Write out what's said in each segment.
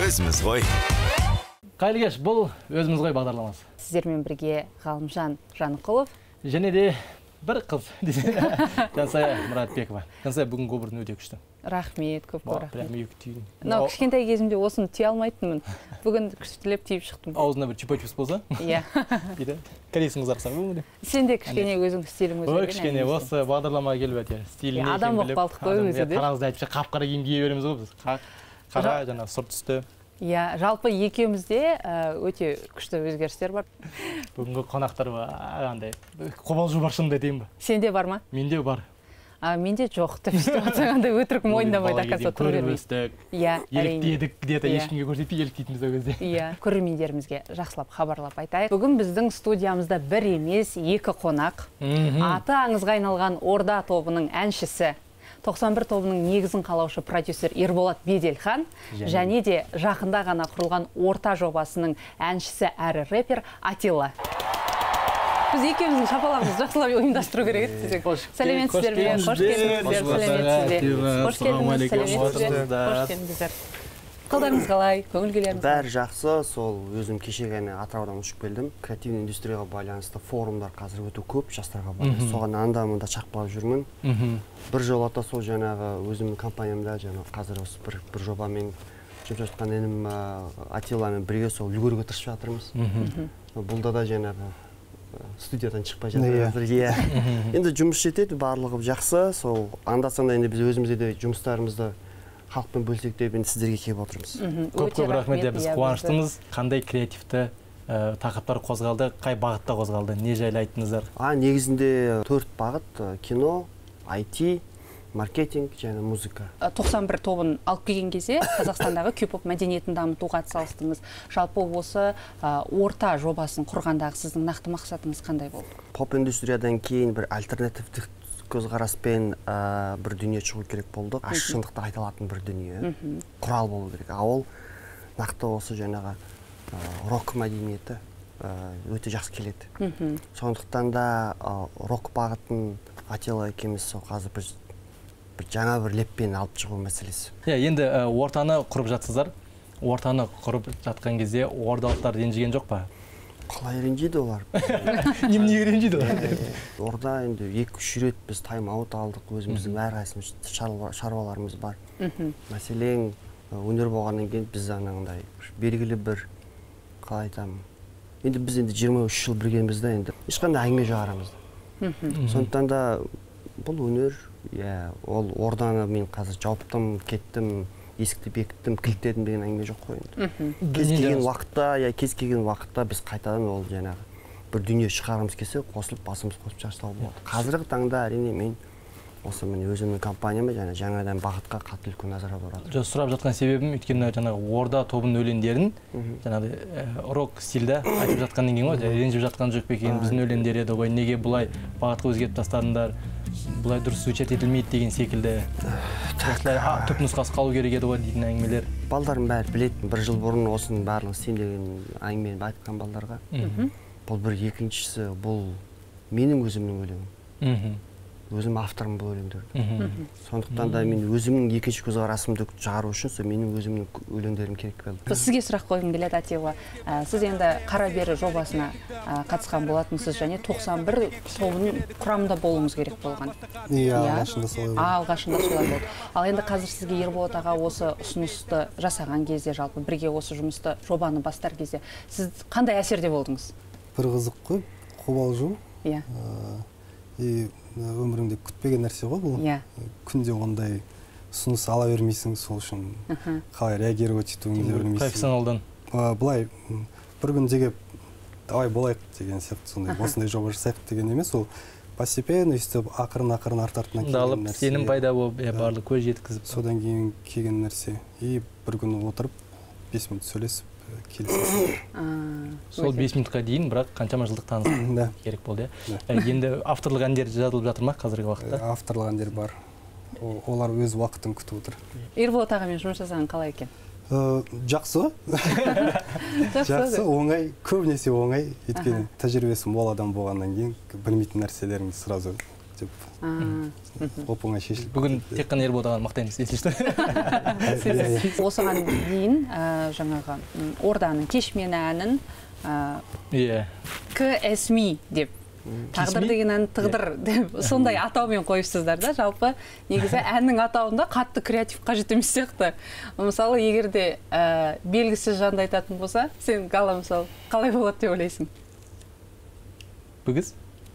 өзіміз ғой. Қайырлы кеш, бұл өзіміз ғой бағдарламасы. Сіздермен бірге Ғалымжан Жанықұлов және де бір қыз Жансая Мұратбекова. Жансая бүгін көбірін өте күшті. Рахмет, көп рахмет. Прям екі түйін. Кішкентай кезімде осыны түйе алмайтынмын. Бүгін күштілеп түйіп шықтым. Аузына бір чупа-чупс болса? Иә. Корейсің ұзарсаң бұл. Сен де кішкене өзің стилің өзің. Ой, кішкене осы бағдарламаға келіп әте. Стиліне адам болып қалдық қой өзі де. Қараңызды айтшы, қап-қара киім кие береміз ғой біз. Қара жаңа сұр түсті. Иә, жалпы екеумізде өте күшті өзгерістер бар. Бүгінгі қонақтар андай қобалжу бар шынымды айтайын ба? Сенде бар ма? Менде бар. Менде жоқ деп сөйтіп жатсаң андай өтірік мойындамайды оказывается тұра бермейді. Иә, әрине. Еліктедік где-то ешкімге көрсетпей еліктейтінбіз ол кезде. Иә, көрермендерімізге жақсылап хабарлап айтайық. Бүгін біздің студиямызда бір емес, екі қонақ. Аты аңызға айналған Орда тобының әншісі, 91 тобының негізін қалаушы продюсер Ерболат Беделхан және де жақында ғана құрылған Орта жобасының әншісі әрі рэпер Атилла. Біз екеуміздің шапалағымызды жақсылап ұйымдастыру керек еді. Сәлеметсіздер ме? Қош келдіңіздер. Қалдарыңыз қалай? Көңіл күйлеріңіз? Бәрі жақсы. Сол өзім кеше ғана Атыраудан ұшып келдім. Креативный индустрияға байланысты форумдар қазір өте көп жастарға байланысты. Соған анда-мында шақпалап жүрмін. Бір жолата сол жаңағы өзімнің компаниямда жаңағы қазір осы бір жобамен жұмыс жатқан інім Атиламен бірге сол үлгеруге тырысып жатырмыз. Бұлда да жаңағы студиядан шықпай жатыр. Енді жұмыс жетеді, барлығы жақсы. Сол анда-санда енді біз өзімізде де жұмыстарымызды халықпен бөлсек деп енді сіздерге келіп отырмыз. Көп рахмет, біз қуаныштымыз. Қандай креативті тақырыптар қозғалды, қай бағытта қозғалды, не жайлы айттыңыздар? Негізінде 4 бағыт: кино, IT, маркетинг және музыка. 91 тобын алып келген кезде Қазақстандағы кей-поп мәдениетін дамытуға атсалыстыңыз. Жалпы осы Орта жобасын құрғандағы сіздің нақты мақсатыңыз қандай болды? Поп индустриядан кейін бір альтернативтік көзқараспен бір дүние шығу керек болды. Ашық шындықты айта алатын бір дүние, құрал болу керек. Ол нақты осы жаңағы рок мәдениеті өте жақсы келеді. Сондықтан да рок бағытын Атилла екеуміз қазір бір жаңа бір леппен алып шығу мәселесі. Енді ортаны құрып жатсыздар. Ортаны құрып жатқан кезде ордалықтар ренжіген жоқ па? Қалай ренжиді олар? Неменеге ренжиді олар? Орда енді 2-3 рет біз тайм-аут алдық, өзіміздің әрқайсымыз шаруаларымыз бар. Мәселен, өнер болғаннан кейін біз анандай белгілі бір, қалай айтамын, енді біз 23 жыл біргеміз да, енді ешқандай әңгіме жоқ арамызда. Сондықтан да бұл өнер, ол Орданы мен қазір жауыптым, кеттім, есікті бекіттім, кілттедім деген әңгіме жоқ қой енді. Кез келген уақытта біз қайтадан ол жаңағы бір дүние шығарымыз келсе, қосылып, басымыз қосып жарыстау болады. Қазіргі таңда әрине мен осы өзімнің компанияма жаңадан бағытқа қатты үлкен назар аударады. Сұрап жатқан себебім, өйткені жаңағы Орда тобының өлеңдерін жаңағы рок стилде айтып жатқаннан кейін ғой, ренжіп жатқан жоқ екен, біздің өлеңдер еді ғой, неге бұлай бағытқа өзгертіп тастадыңдар, бұлай дұрыс звучать етілмейді деген секілді. Түп нұсқасы қалу керек еді ғой дейтін әңгімелер. Балдарым бәрі білетін, бір жыл бұрын осының барлығын істейін деген әңгімені айтқан балдарға. Бұл бір, екіншісі, бұл менің өзімнің өлеңім. Өзім авторым бұл өлеңдерді. Сондықтан да мен өзімнің екінші көзқарасымды шығару үшін менің өзімнің өлеңдерім керек болды. Сізге сұрақ қойғым келеді, Атилла. Сіз енді Қара бері жобасына қатысқан болатынсыз және 91 тобының құрамында болуыңыз керек болған. Алғашында солай болды. Алғашында солай болды. Ал енді қазір сізге Ерболат аға осы ұсынысты жасаған кезде, жалпы бірге осы жұмысты, жобаны бастар кезде, сіз қандай әсерде болдыңыз? Бір қызық қой, қобалжу. Өміріңде күтпеген нәрсе ғой бұл. Күнде ондай ұсыныс ала бермейсің, сол үшін қалай реагировать етуіңді білмейсің. Профессионалдан. Былай бір күн деп давай болайық деген сияқты, сондай осындай жоба жасайық деген емес, ол постепенно өйстіп ақырын артартынан келген нәрсе. Сенім пайда болып, барлық көз жеткізіп. Содан кейін келген нәрсе. Бір күн отырып 5 минут сөйлесіп келісесің. Сол 5 минутқа дейін, бірақ қаншама жылдық таныс керек болды. Енді авторлық әндер жазылып жатыр ма қазіргі уақытта? Авторлық әндер бар. Олар өз уақытын күтіп отыр. Ерболат ағамен жұмыс жасаған қалай екен? Жақсы. Жақсы, оңай, көбінесе оңай. Өйткені тәжірибесі мол адам болғаннан кейін білмейтін нәрселеріңіз сразу деп оп оңай шешіліп. Бүгін тек қана Ерболат ағаны мақтаймыз, есіңізде. Осыған дейін жаңағы Орданың Кешмені әнін КСМИ деп, тағдыр деген ән тығдыр деп сондай атаумен қойыпсыздар да. Жалпы негізі әннің атауында қатты креатив қажет емес сияқты. Мысалы, егер де белгісіз жанды айтатын болса, сен Гала мысалы қалай болады деп ойлайсың? Бүгіз?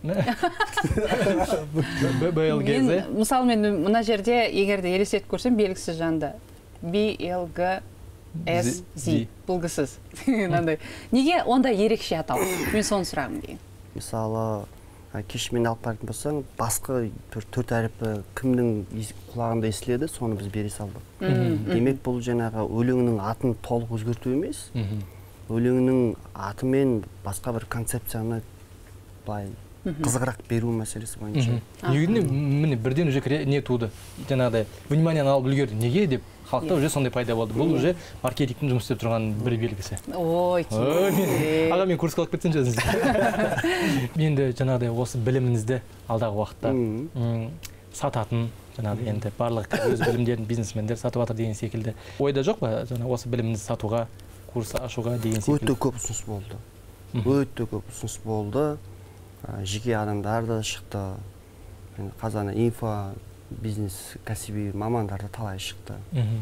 Мысалы, мен мына жерде егер де елестетіп көрсем, белгісіз жанды BLGSZ бұлғысыз. Неге онда ерекше атау? Мен соны сұрағым дейін. Мысалы, Кешмені алып баратын болсаң, басқа төрт әріпі кімнің құлағында естіледі, соны біз бере салдық. Демек, бұл жаңағы өлеңнің атын толық өзгерту емес, өлеңнің атымен басқа бір концепцияны қызығырақ беру мәселесі бойынша. Негізінде міне бірден уже не туды, жаңағыдай вниманияны алып үлгерді. Неге деп халықта уже сондай пайда болды. Бұл уже маркетингтің жұмыс істеп тұрған бір белгісі. Ой, аға, мен курсқа алып кетсем жазыңыз. Енді жаңағыдай осы біліміңізді алдағы уақытта сататын, жаңағыдай енді барлық өз білімдерін бизнесмендер сатып жатыр деген секілді. Ойда жоқ па, жаңағы осы біліміңізді сатуға, курс ашуға деген секілді? Өте көп ұсыныс болды. Өте көп ұсыныс болды. Жеке адамдар да шықты. Қазаны инфо, бизнес, кәсіби мамандар да талай шықты.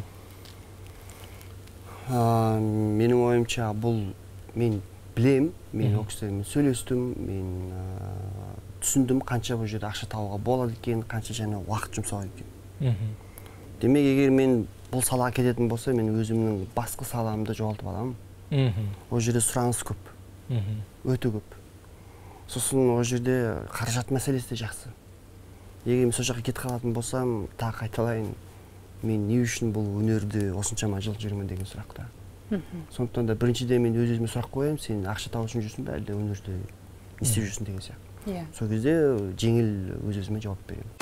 Менің ойымша бұл мен білем, мен ол кісілермен сөйлестім, мен түсіндім қанша бұл жерде ақша табуға болады екен, қанша және уақыт жұмсау екен. Демек, егер мен бұл салаға кететін болса, мен өзімнің басқа саламды жоғалтып аламын. Ол жерде сұраныс көп, өте көп. Сосын ол жерде қаражат мәселесі де жақсы. Егер мен сол жаққа кетіп қалатын болсам, тағы қайталайын, мен не үшін бұл өнерде осыншама жыл жүрмін деген сұрақта. Сондықтан да біріншіден мен өз-өзіме сұрақ қоямын, сен ақша табу үшін жүрсің бе, әлде өнерде не істеп жүрсің деген сияқты. Сол кезде жеңіл өз-өзіме жауап беремін.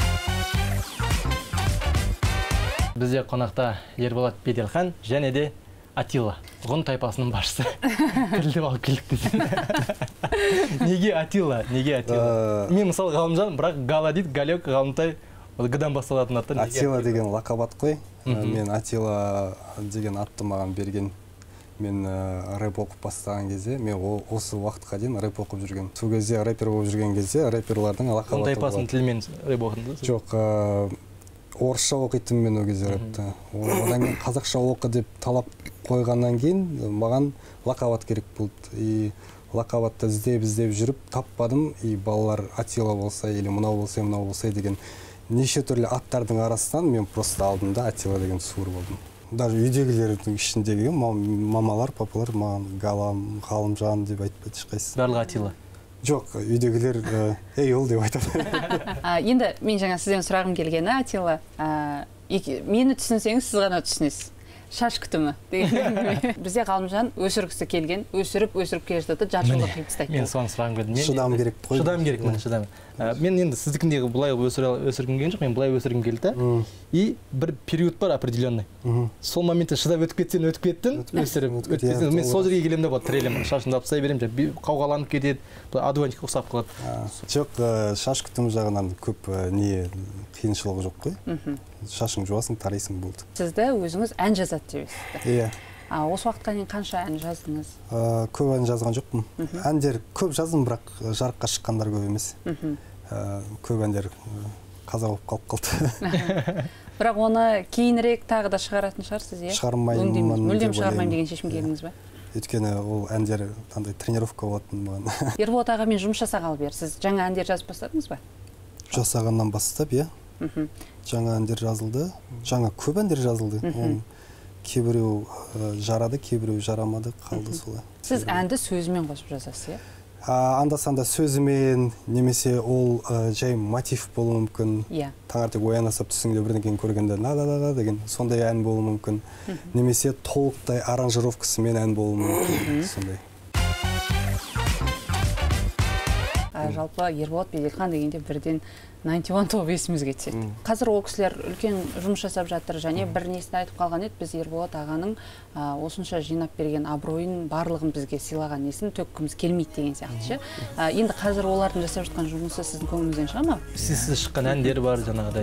Бізде қонақта Ерболат Беделхан және де Атилла, ғұн тайпасының басшысы. Тілдеп алып келдік десең. Неге Атилла? Неге Атилла? Мен мысалы Ғалымжан, бірақ Гала дейді, Галек, Ғалымтай, Г-дан басталатын аттар. Атилла деген лақап ат қой. Мен Атилла деген атты маған берген. Мен рэп оқып бастаған кезде, мен осы уақытқа дейін рэп оқып жүрген. Сол кезде рэпер болып жүрген кезде, рэперлардың лақап аты болады. Ғұн тайпасының тілімен рэп оқыдыңыз? Жоқ, орысша оқитын мен ол кезде рэпті. Одан кейін қазақша оқы деп талап қойғаннан кейін маған лақап ат керек болды. И лақап атты іздеп жүріп таппадым. И балалар Атилла болса, или мынау болса деген неше түрлі аттардың арасынан мен просто алдым да Атилла деген суыр болдым. Даже үйдегілердің ішіндегі мамалар, папалар маған Галам, Ғалымжан деп айтпайды ешқайсысы. Барлығы Атилла. Жоқ, үйдегілер ей ол деп айтады. Енді мен жаңа сізден сұрағым келгені, Атилла, мені түсінсеңіз, сіз ғана түсінесіз. Шаш күтімі деген. Бізде Ғалымжан өсіргісі келген, өсіріп келе жатады, жаршылық қиып тастайды. Мен соны сұрағым келді. Шыдам керек қой. Шыдам керек, шыдам. Мен енді сіздікіндегі бұлай өсіргім келген жоқ, мен бұлай өсіргім келді. И бір период бар определенный. Сол моментте шыдап өтіп кеттің, өсіріп өтіп. Мен сол жерге келемін де болады, тірелемін, шашымды апсай беремін, қауғаланып кетеді, адуанчикке ұқсап қалады. Жоқ, шаш күтім жағынан көп не қиыншылығы жоқ қой. Шашың жуасың, тарайсың болды. Сізді өзіңіз ән жазады деп естіді. Иә. Осы уақытқа дейін қанша ән жаздыңыз? Көп ән жазған жоқпын. Әндер көп жаздым, бірақ жарыққа шыққандар көп емес. Көп әндер қаза болып қалып қалды. Бірақ оны кейінірек тағы да шығаратын шығарсыз, иә? Шығармаймын. Мүлдем шығармаймын деген шешім келдіңіз бе? Өйткені ол әндер таңдай тренировка болатын маған. Ерболат ағамен жұмыс жасағалы бері сіз жаңа әндер жазып бастадыңыз ба? Жасағаннан бастап, иә. Жаңа әндер жазылды. Жаңа көп әндер жазылды. Кейбіреу жарады, кейбіреу жарамады, қалды солай. Сіз әнді сөзімен қосып жазасыз, иә? Анда-санда сөзімен, немесе ол жай мотив болуы мүмкін. Таңертең оянасып түсіңде бірдеңені көргенде на-на-на деген сондай ән болуы мүмкін. Немесе толықтай аранжировкасымен ән болуы мүмкін. Сондай. жалпы Ерболат Беделхан дегенде бірден 91 тобы есімізге түседі. Қазір ол кісілер үлкен жұмыс жасап жатыр, және бір несін айтып қалған еді, біз Ерболат ағаның осынша жинап берген абыройын барлығын бізге сыйлаған несін төккіміз келмейді деген сияқты ше. Енді қазір олардың жасап жатқан жұмысы сіздің көңіліңізден шыға ма? Сіз шыққан әндер бар жаңағыдай.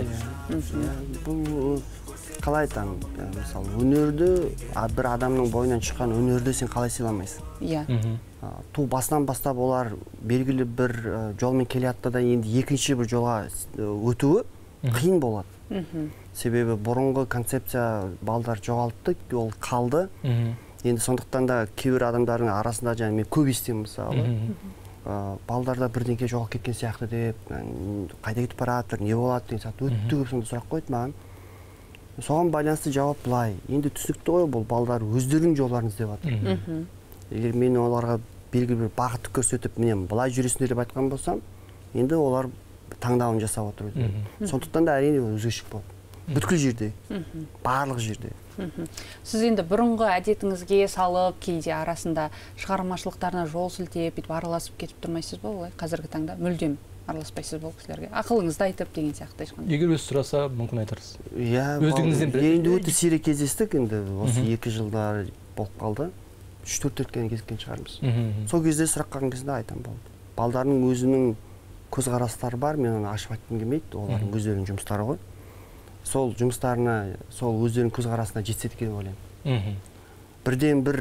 Бұл қалай айтамын, мысалы өнерді, бір адамның бойынан шыққан өнерді сен қалай сыйламайсың? Иә. Ту басынан бастап олар белгілі бір жолмен келе жатты да енді екінші бір жолға өтуі қиын болады. Себебі бұрынғы концепция балдар жоғалтты, ол қалды. Енді сондықтан да кейбір адамдардың арасында мен көп естимін мысалы. Балдарда бірдеңке жоғалып кеткен сияқты деп, қайда кетіп бара жатыр, не болады деген сияқты өте көп сондай сұрақ қойды маған. Соған байланысты жауап былай. Енді түсінікті ғой, бұл балдар өздерінің жолдарын іздеп жатыр. Егер мен оларға белгілі бір бағытты көрсетіп, мен былай жүресіңдер деп айтқан болсам, енді олар таңдауын жасап отыр өздері. Сондықтан да әрине өзгешілік болады. Бүткіл жерде, барлық жерде. Сіз енді бұрынғы әдетіңізге салып, кейде арасында шығармашылықтарына жол сілтеп, бүйтіп араласып кетіп тұрмайсыз ба олай? Қазіргі таңда мүлдем араласпайсыз бұл кісілерге. Ақылыңызды айтып деген сияқты ешқандай. Егер өзі сұраса, мүмкін айтарсыз. Иә, енді өте сирек кездестік, енді осы 2 жылда болып қалды. 3-4 келген кездескен шығармыз. Сол кезде сұрақ қойған кезде айтам болды. Балдардың өзінің көзқарастары бар, мен оны ашып айтқым келмейді, олардың өздерінің жұмыстары ғой. Сол жұмыстарына, сол өздерінің көзқарасына жетсе екен деп ойлаймын. Бірден бір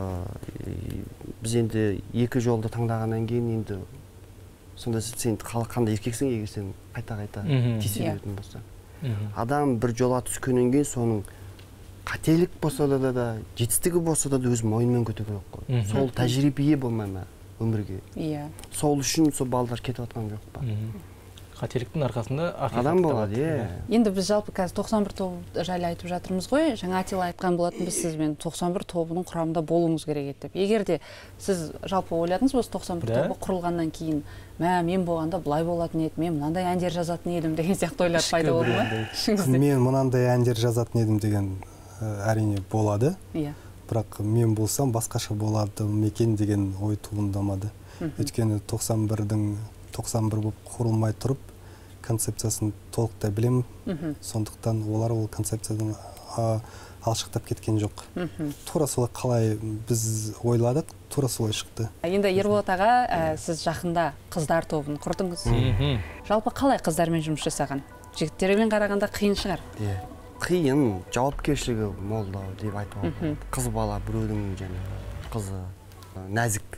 біз енді 2 жолды таңдағаннан кейін енді сонда сен қандай еркексің егер сен қайта-қайта тиісе беретін болса. Адам бір жолға түскеннен кейін соның қателік болса да, жетістігі болса да өз мойнымен көтеру керек қой. Сол тәжірибе болмай ма өмірге? Иә. Сол үшін сол балдар кетіп жатқан жоқ па? Қателіктің арқасында адам болады, иә. Енді біз жалпы қазір 91 тобы жайлы айтып жатырмыз ғой. Жаңа Атила айтқан болатынбыз сізбен 91 тобының құрамында болуыңыз керек еді деп. Егер де сіз жалпы ойладыңыз ба 91 тобы құрылғаннан кейін, мен болғанда былай болатын еді, мен мынандай әндер жазатын едім деген сияқты ойлар пайда болды ма? Мен мынандай әндер жазатын едім деген әрине болады. Иә. Бірақ мен болсам басқаша болады екен деген ой туындамады. Өйткені 91 болып құрылмай тұрып, концепциясын толықтай білемін. Сондықтан олар ол концепциядан алшықтап кеткен жоқ. Тура солай қалай біз ойладық, тура солай шықты. Енді Ерболат аға, сіз жақында қыздар тобын құрдыңыз. Жалпы қалай қыздармен жұмыс жасаған? Жігіттермен қарағанда қиын шығар? Қиын, жауапкершілігі мол деп айтуға болады. Қыз бала біреудің қызы нәзік.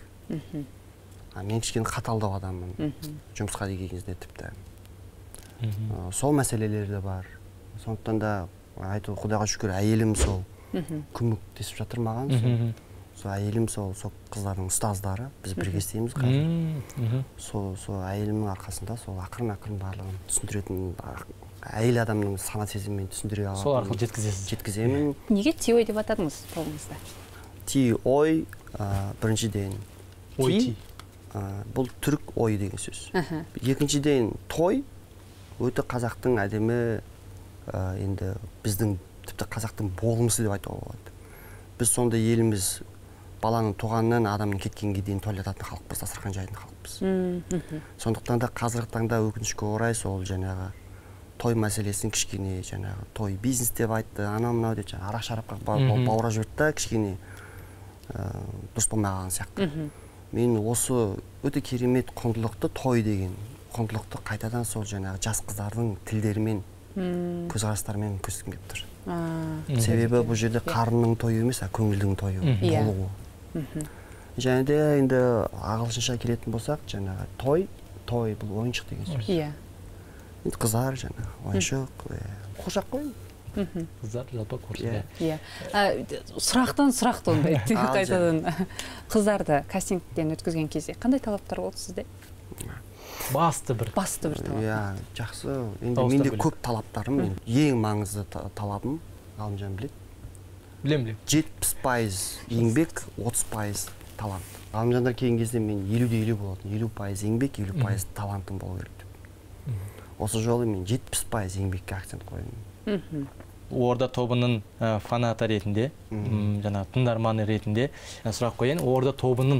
Мен кішкене қаталдау адаммын. Жұмысқа деген кезде тіпті. Сол мәселелер де бар. Сондықтан да айту Құдайға шүкір әйелім сол көмектесіп жатыр маған. Сол әйелім сол қыздардың ұстаздары, біз бірге істейміз қазір. Сол әйелімнің арқасында сол ақырын барлығын түсіндіретін, әйел адамның сана сезіммен түсіндіре алатын. Сол арқылы жеткіземін. Неге Ти-ой деп атадыңыз тобыңызда? Ти-ой біріншіден Ой-ти. Бұл түрік ой деген сөз. Екіншіден той өте қазақтың әдемі, енді біздің тіпті қазақтың болмысы деп айтуға болады. Біз сонда еліміз баланың туғаннан адамның кеткенге дейін тойлататын халықпыз, дастархан жайтын халықпыз. Сондықтан да қазіргі таңда өкінішке орай сол жаңағы той мәселесін кішкене жаңағы той бизнес деп айтты, анау-мынау деп арақ-шарапқа бауыра жіберді, кішкене дұрыс болмаған сияқты. Мен осы өте керемет құндылықты, той деген құндылықты қайтадан сол жаңағы жас қыздардың тілдерімен, көзқарастарымен көрсеткім келіп тұр. Себебі бұл жерде қарынның тойы емес, көңілдің тойы болуы. Және де енді ағылшынша келетін болсақ, жаңағы той бұл ойыншық деген сөз. Енді қыздар жаңағы ойыншық, қуыршақ қой. Қыздар жалпы қуыршақ. Сұрақтан сұрақ туындайды қайтадан. Қыздарды кастингтен өткізген кезде қандай талаптар болды сізде? Басты бір талап. Жақсы. Енді менде көп талаптарым. Ең маңызды талабым, Ғалымжан біледі. Білем. 70% еңбек, 30% талант. Ғалымжандар келген кезде мен 50-50 болатын. 50% еңбек, 50% талантым болу керек деп. Осы жолы мен 70% еңбекке акцент қойдым. Орда тобының фанаты ретінде, жаңа тыңдарманы ретінде сұрақ қояйын. Орда тобының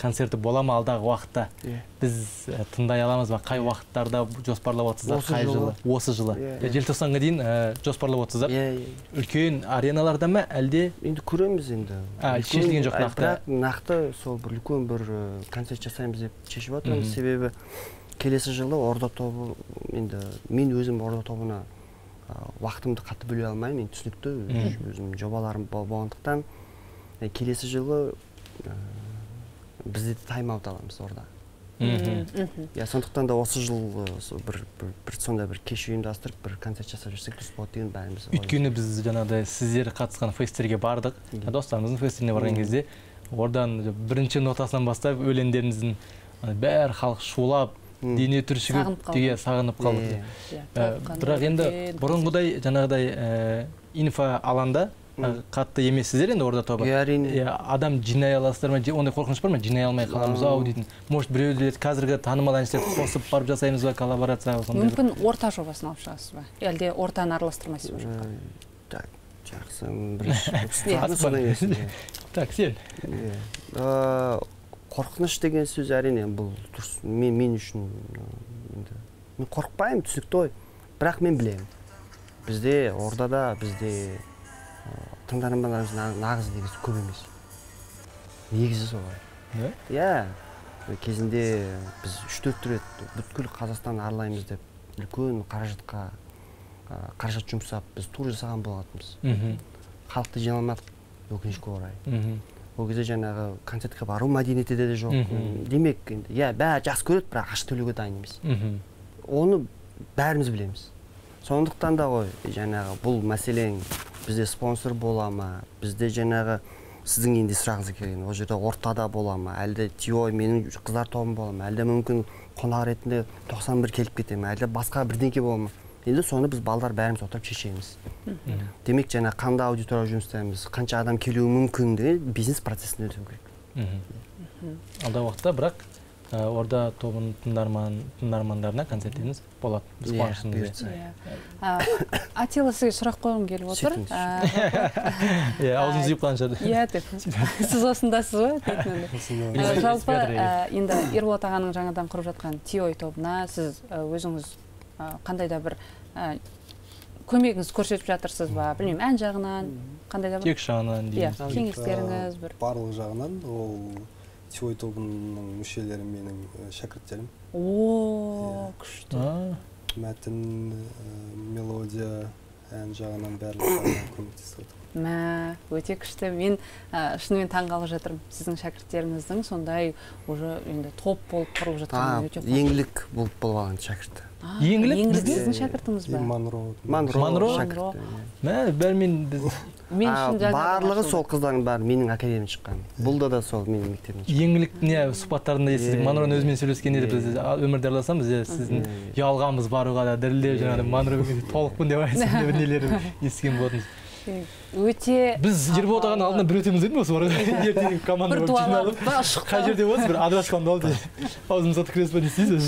концерти бола ма алдағы уақытта? Біз тыңдай аламыз ба? Қай уақыттарда жоспарлап отырсыздар? Қай жылы? Осы жылы. Желтоқсанға дейін жоспарлап отырсыздар. Үлкен ареналарда ма әлде? Енді көреміз енді. Шешілген жоқ нақты. Бірақ нақты сол бір үлкен бір концерт жасаймыз деп шешіп отырмыз. Себебі келесі жылы Орда тобы, енді мен өзім Орда тобына уақытымды қатты бөле алмаймын, мен түсінікті өзім жобаларым болғандықтан келесі жылы бізде тайм-аут аламыз Орда. Сондықтан да осы жыл бір сондай бір кеш ұйымдастырып, бір концерт жасап жүрсек дұрыс болады деген бәріміз. Өйткені біз жаңағыдай сіздер қатысқан фестивальге бардық. Достарымыздың фестиваліне барған кезде Ордан бірінші нотасынан бастап өлеңдеріңіздің бәрі халық шулап, дене түршігіп деге сағынып қалды. Бірақ енді бұрынғыдай жаңағыдай инфо алаңда қатты емессіздер енді Орда тобы. Адам жинай аласыздар ма? Ондай қорқыныш бар ма? Жинай алмай қаламыз ау дейтін. Может, біреулер қазіргі танымал әншілерді қосып барып жасаймыз ба, коллаборация? Мүмкін орта жобасын алып шығасыз ба? Әлде ортаны араластырмайсыз ба? Так, жақсы. Бірінші. Так, сен. Қорқыныш деген сөз әрине бұл мен үшін мен қорықпаймын, түсінікті ғой. Бірақ мен білемін. Бізде Ордада бізде тыңдармандарымыз нағыз негізі көп емес. Негізі солай. Иә. Кезінде біз 3-4 рет бүткіл Қазақстан аралаймыз деп үлкен қаражат жұмсап біз тур жасаған болатынбыз. Халықты жинай алмадық, өкінішке орай. Ол кезде жаңағы концертке бару мәдениеті де жоқ. Демек, иә, бәрі жақсы көреді, бірақ ақша төлеуге дайын емес. Оны бәріміз білеміз. Сондықтан да ғой, жаңағы бұл мәселең бізде спонсор бола ма, бізде жаңағы сіздің енді сұрағыңыз келген, ол жерде ортада бола ма, әлде Тиой менің қыздар тобым бола ма, әлде мүмкін қонақ ретінде 91 келіп кете ме, әлде басқа бірдеңке бола ма. Енді соны біз балдар бәріміз отырып шешеміз. Демек жаңа қандай аудитория жұмыс істейміз, қанша адам келуі мүмкін деген бизнес процесін өту керек. Алдағы уақытта бірақ Орда тобының тыңдармандарына концерттеріңіз болады. Біз қуаныштымыз. Атила, сізге сұрақ қойғым келіп отыр. Аузыңыз жиып қалған шығар. Иә, деп. Сіз осындасыз ғой? Жалпы, енді Ерболат ағаның жаңадан құрып жатқан Тиой тобына сіз өзіңіз қандай да бір көмегіңіз көрсетіп жатырсыз ба? Білмеймін, ән жағынан, қандай да бір? Тек жағынан дейміз. Кеңестеріңіз бір? Барлық жағынан, ол Тиой тобының мүшелері менің шәкірттерім. Күшті. Мәтін, мелодия, ән жағынан барлығы көмектесіп отыр. Өте күшті. Мен шынымен таңғалып жатырмын. Сіздің шәкірттеріңіздің сондай уже енді топ болып құрып жатқан өте қуанышты. Еңлік болып болған шәкірті. Еңлік сіздің шәкіртіңіз ба? Манро шәкірті. Бәрмен біз барлығы сол қыздардың бәрі менің академиядан шыққан. Бұлда да сол менің мектебімнен шыққан. Еңлік не сұхбаттарында естідік. Манроның өзімен сөйлескен еді, біз өмірде араласамыз, сіздің ұялғанбыз баруға да дірілдеп жаңағы Манромен толықпын деп айтсын деп нелерін естіген болатынбыз. Өте біз Ерболат ағаның алдынан бір өтеміз дедім осы барға. Ертең команда болып жиналып, қай жерде болсын бір адырашқан болды. Аузымызға түкіресіз ба не істейсіз?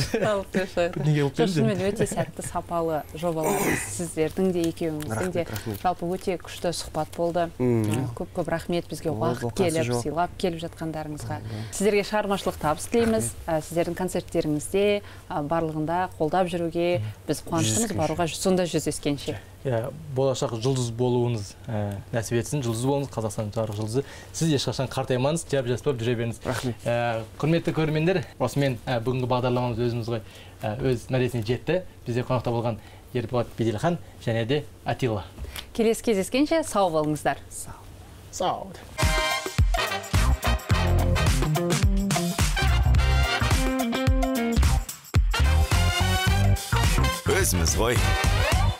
Шынымен өте сәтті, сапалы жобаларыңыз сіздердің де екеуіңіздің де. Жалпы өте күшті сұхбат болды. Көп рахмет бізге уақыт келіп, сыйлап келіп жатқандарыңызға. Сіздерге шығармашылық табыс тілейміз. Сіздердің концерттеріңізде барлығында қолдап жүруге біз қуаныштымыз, баруға сонда жүздескенше. Болашақ жұлдыз болуыңыз нәсіп етсін, жұлдыз болыңыз, Қазақстан жарық жұлдызы. Сіз ешқашан қартаймаңыз, жас болып жүре беріңіз. Рахмет. Құрметті көрермендер, осымен бүгінгі бағдарламамыз өзіміз ғой өз мәресіне жетті. Бізде қонақта болған Ерболат Беделхан және де Атила. Келесі кездескенше сау болыңыздар. Сау. Өзіміз ғой.